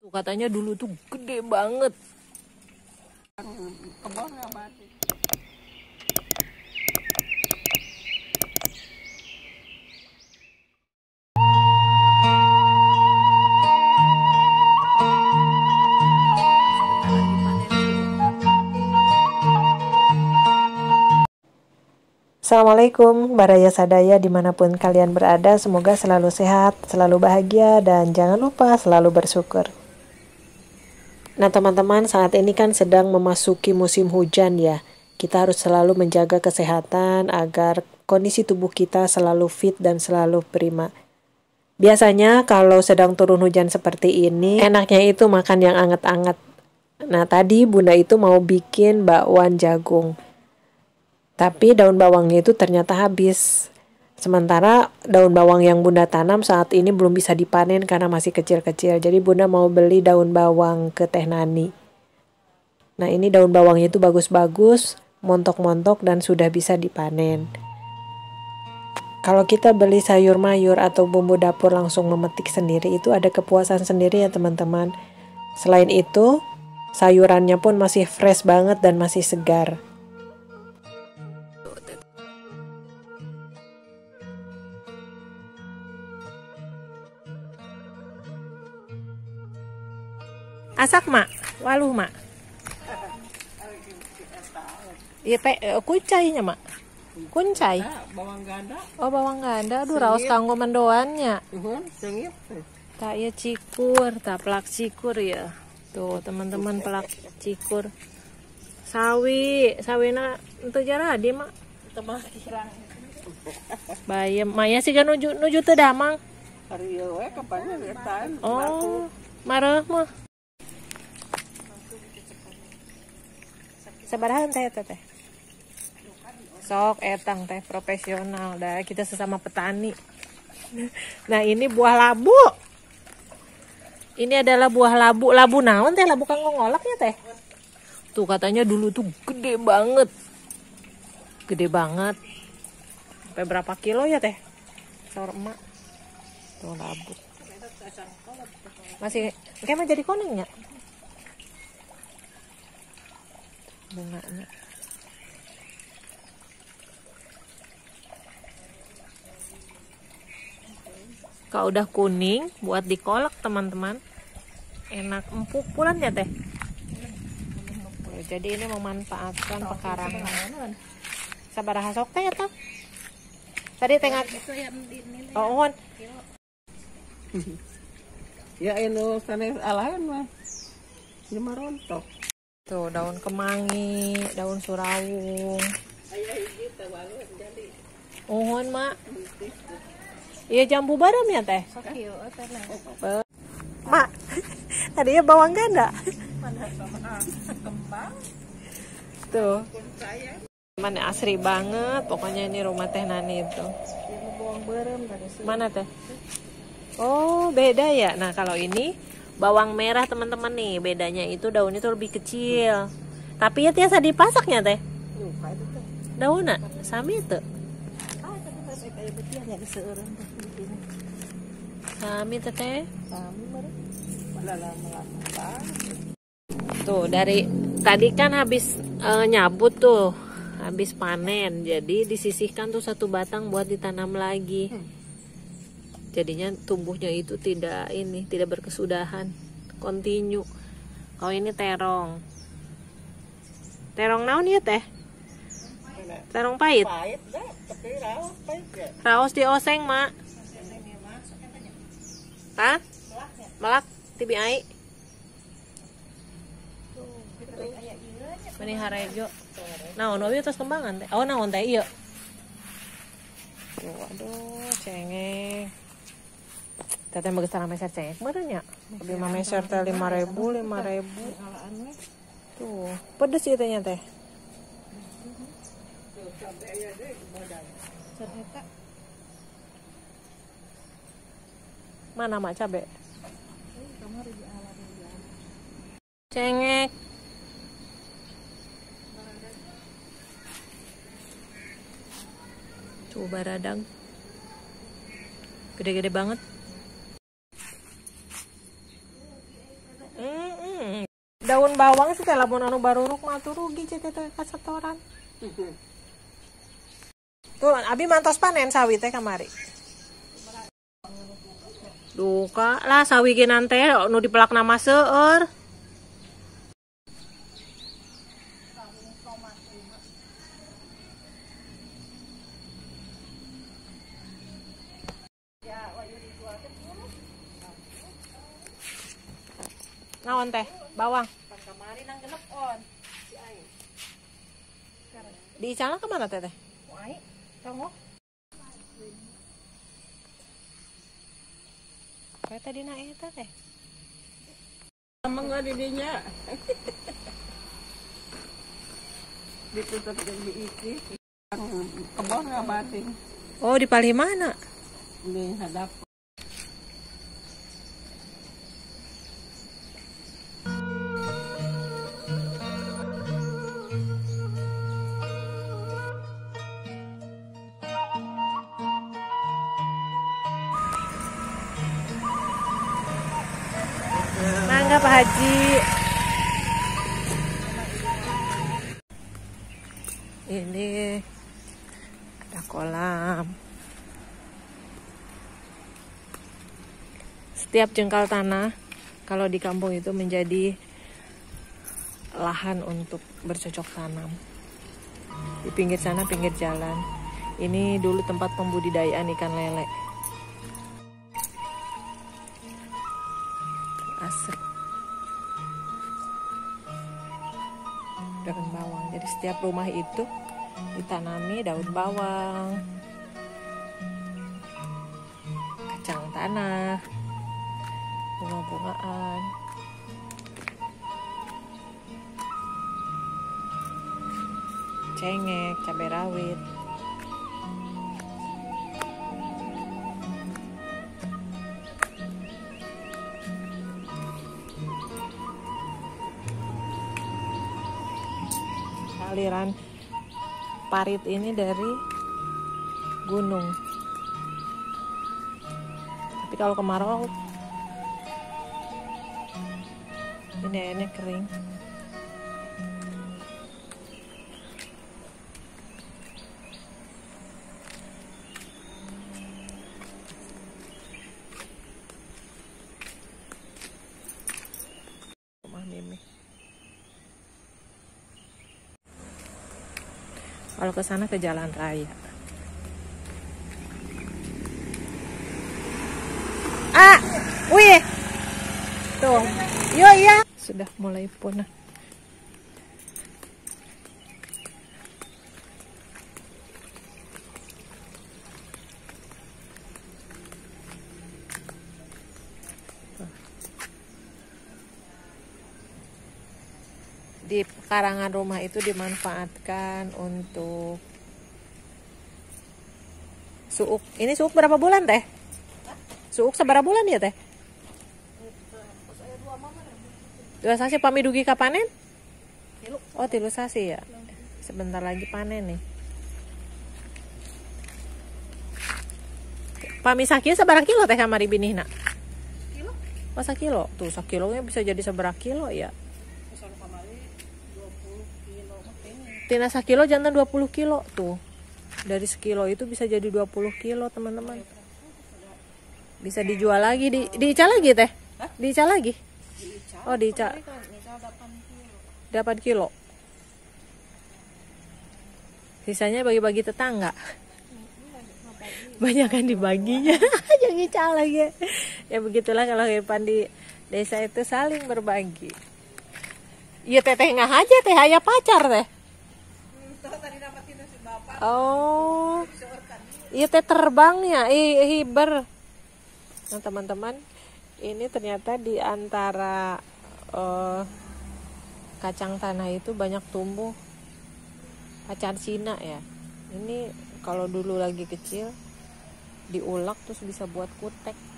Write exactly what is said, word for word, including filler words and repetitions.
Tuh katanya dulu tuh gede banget. Kebunnya mati. Assalamualaikum Baraya Sadaya dimanapun kalian berada, semoga selalu sehat, selalu bahagia, dan jangan lupa selalu bersyukur. Nah teman-teman, saat ini kan sedang memasuki musim hujan ya. Kita harus selalu menjaga kesehatan agar kondisi tubuh kita selalu fit dan selalu prima. Biasanya kalau sedang turun hujan seperti ini, enaknya itu makan yang anget-anget. Nah tadi bunda itu mau bikin bakwan jagung. Tapi daun bawangnya itu ternyata habis. Sementara daun bawang yang bunda tanam saat ini belum bisa dipanen karena masih kecil-kecil. Jadi bunda mau beli daun bawang ke Teh Nani. Nah ini daun bawangnya itu bagus-bagus, montok-montok dan sudah bisa dipanen. Kalau kita beli sayur mayur atau bumbu dapur langsung memetik sendiri, itu ada kepuasan sendiri ya teman-teman. Selain itu, sayurannya pun masih fresh banget dan masih segar. Asak mak, waluh mak. Iya teh, kucainya mak. Kuncai. Bawang ganda. Oh bawang ganda, aduh raos kanggo mendoannya. Uhun, sengit. Tak ya cikur, tak pelak cikur ya. Tuh teman-teman pelak cikur. Sawi, sawina untuk jarah dia mak. Tebak kirang. Bayem, Maya sih kan nuju nuju teu damang. Hari we kapan ngetan. Oh, marah mah. Sabarahan teh teh. Sok etang teh profesional dah, kita sesama petani. Nah, ini buah labu. Ini adalah buah labu. Labu naon teh? Labu kanggo ngolaknya teh. Tuh katanya dulu tuh gede banget. Gede banget. Sampai berapa kilo ya teh? Saur emak. Tuh labu. Masih kayak mah jadi konengnya. Bunganya. Kalau udah kuning buat dikolak teman-teman, enak empuk pulan ya teh. Jadi ini memanfaatkan pekarangan. Sabaraha sok teh ya teh. Tadi tengah. Oh on. Ya eno sanes alahan mah. Cuma rontok. Tuh daun kemangi, daun surawung. Ohon mak. Iya jambu badam ya teh. Mak, tadi ya bawang ganda. Tuh. Mana asri banget, pokoknya ini rumah Teh Nani itu. Mana teh? Oh beda ya. Nah kalau ini bawang merah teman-teman nih, bedanya itu daunnya tuh lebih kecil. Tapi ya tiasa dipasaknya teh. Daunnya sami itu. Sami teteh. Tuh dari tadi kan habis e, nyabut tuh, habis panen. Jadi disisihkan tuh satu batang buat ditanam lagi. Jadinya tumbuhnya itu tidak ini, tidak berkesudahan, continue. Kalau ini terong. Terong naon ya teh? Terong pahit. Pahit dah, tapi raos pahit ya. Raos dioseng mak. Hah? Melak tibi ai. Meni harejo. Naon we tos kembangan teh? Oh naon teh ieu. Tuh aduh cengeng. Teteh bagus tanah meser cengeng meureun nya. Lebih mah meser teh lima ribu, lima ribu. Tuh, pedes ieu teh nya teh. Mana mak cabe? Cengek. Coba radang. Gede-gede banget. daun bawang sih lamun anu baruruk mah tuh rugi cek teh kasetoran. Tuh abi mantos panen sawi teh kamari. Duka lah sawi ge nante nu dipelak nama seueur. Naon teh? Bawang. Kamari nang genep on. Si ai. Di Icana kemana teh teh? Ai, kamu? Kayak tadi na eta teh. Mangga di dinya. Ditutup dan diisi. Kebon ngabating. Oh, di Palih mana? Di hadap. Mangga Pak Haji. Ini ada kolam. Setiap jengkal tanah kalau di kampung itu menjadi lahan untuk bercocok tanam. Di pinggir sana pinggir jalan. Ini dulu tempat pembudidayaan ikan lele. Asap. Daun bawang. Jadi setiap rumah itu ditanami daun bawang, kacang tanah, bunga-bungaan, cengek, cabai rawit. Aliran parit ini dari gunung. Tapi kalau kemarau ini airnya kering. Rumah Mimi. Kalau ke sana ke jalan raya. Ah, wih. Tuh. Yo iya. Sudah mulai punah. Di pekarangan rumah itu dimanfaatkan untuk suuk. Ini suuk berapa bulan teh? Suuk seberapa bulan ya teh? Dua sasi pamidugi kapanen? Oh tilu sasi ya. Sebentar lagi panen nih. Pami sakit seberapa kilo teh kamari binihna? Kilo? Oh sakilo. Tuh sakilonya bisa jadi seberapa kilo ya? Tina sakilo jantan dua puluh kilo tuh. Dari sekilo itu bisa jadi dua puluh kilo teman-teman. Bisa dijual lagi di di Ica lagi teh? Di Ica lagi? Oh di Ica. delapan kilo. Sisanya bagi-bagi tetangga. Banyak kan dibaginya. Yang Ica lagi. Ya begitulah kalau kehidupan di desa itu saling berbagi. Iya teteh nggak aja teh aya pacar teh. Oh, iya teh terbangnya, ih hiber. Nah teman-teman, ini ternyata di antara uh, kacang tanah itu banyak tumbuh pacar Cina ya. Ini kalau dulu lagi kecil diulek terus bisa buat kutek.